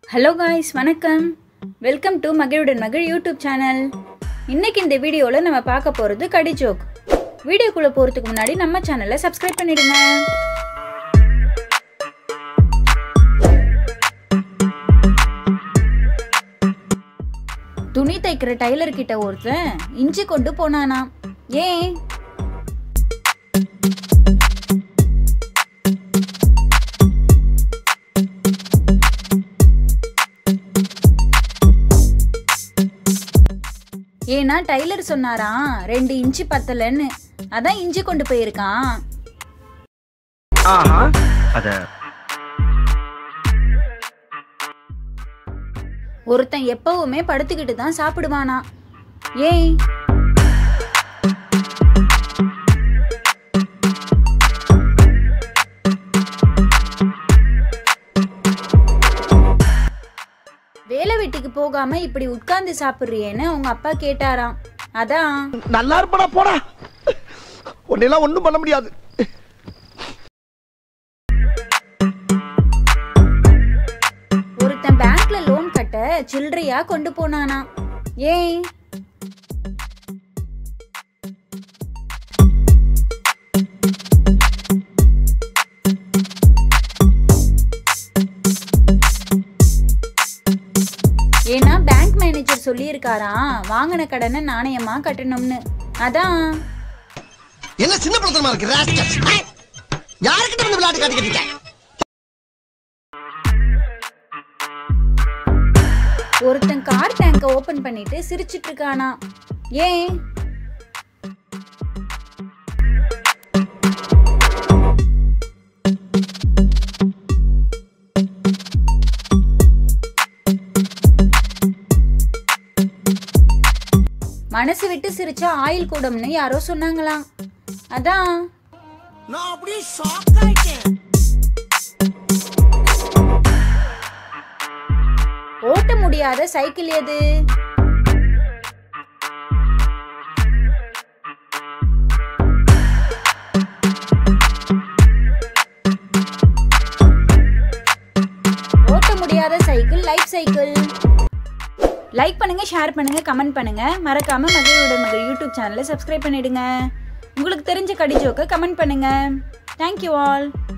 Hello guys, வணக்கம். Welcome to மகிழுடன் மகிழ் YouTube channel. இன்னைக்கு இந்த வீடியோல நம்ம பார்க்க போறது கடி ஜோக். வீடியோக்குள்ள போறதுக்கு முன்னாடி நம்ம சேனலை சப்ஸ்கிரைப் பண்ணிடுங்க. துணி தைக்கிற டைலர் கிட்ட ஒருத்தன் இஞ்சி கொண்டு போனானா. ஏன்? ஏனா டைலர் சொன்னாராம் 2 இன்ச் பத்தலன்னு, அதான் இஞ்சி கொண்டு போயிருக்கான். ஆஹா அத ஒருத்தன் எப்பவுமே படுத்துக்கிட்டு தான் சாப்பிடுவானா. ஏன்? வேலை வெட்டிக்கு போகாம இப்படி உட்கார்ந்து சாப்பிடுறியேன்னு அவங்க அப்பா கேட்டாராம். அதான். நல்லா இருப்படா போடா, உன்னெல்லாம் ஒண்ணும் பண்ண முடியாது. ஒருத்தன் பேங்க்ல லோன் கட்ட சில்லறையா கொண்டு போனானா. ஏன்? ஏன்னா பேங்க் மேனேஜர் சொல்லியிருக்காராம் வாங்கின கடனை நாணயமா கட்டணும்னு, அதான். என்ன சின்ன பிரச்சனை இருக்கு ராஸ்கல், யார்கிட்ட வந்து விளையாட்டு காட்டிக்கிட்டீங்க? ஒருத்தன் கார் டேங்க ஓபன் பண்ணிட்டு சிரிச்சிட்டு இருக்கானா. ஏன்? மனசு விட்டு சிரிச்சா ஆயில் கூடும்னு யாரோ சொன்னாங்களாம், அதான். நான் அப்படியே ஷாக் ஆயிட்டேன். ஓட்ட முடியாத சைக்கிள் எது? ஓட்ட முடியாத சைக்கிள் லைஃப் சைக்கிள். லைக் பண்ணுங்க, ஷேர் பண்ணுங்க, கமெண்ட் பண்ணுங்க. மறக்காம மகிழுடன் மகிழ் யூடியூப் சேனலை சப்ஸ்கிரைப் பண்ணிடுங்க. உங்களுக்கு தெரிஞ்ச கடி ஜோக்கை கமெண்ட் பண்ணுங்க. Thank you all.